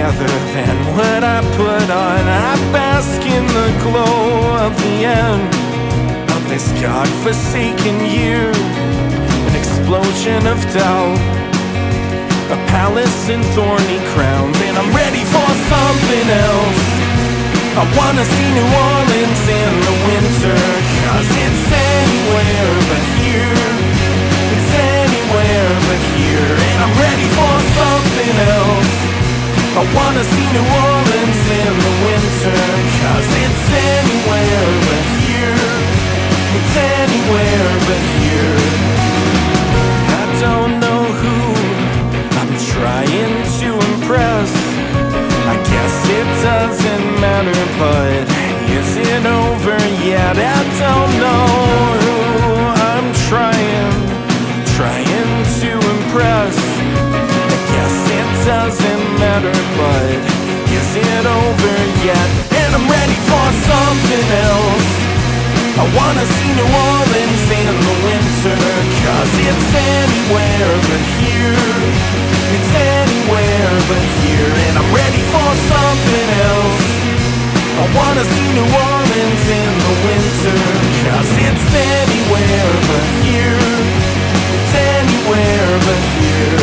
rather than what I put on. I bask in the glow of the end of this godforsaken year. An explosion of doubt, a palace in thorny crowns, and I'm ready for something else. I wanna see New Orleans in the winter, 'cause it's anywhere but here. It's anywhere but here, and I'm ready for something else. I wanna see New Orleans in the winter, 'cause it's anywhere but here. It's anywhere but here. I don't know who I'm trying to impress. I guess it doesn't matter, but is it over yet? I don't know who I'm trying to impress. I guess it doesn't matter, but is it over yet? And I'm ready for something else. I wanna see New Orleans in the winter, 'cause it's anywhere but here. It's anywhere but here, and I'm ready for something else. I wanna see New Orleans in the winter, 'cause it's anywhere but here. It's anywhere but here.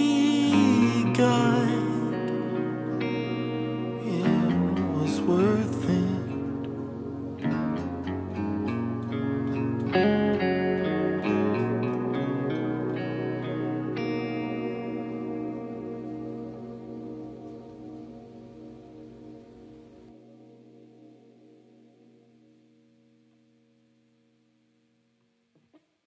It was worth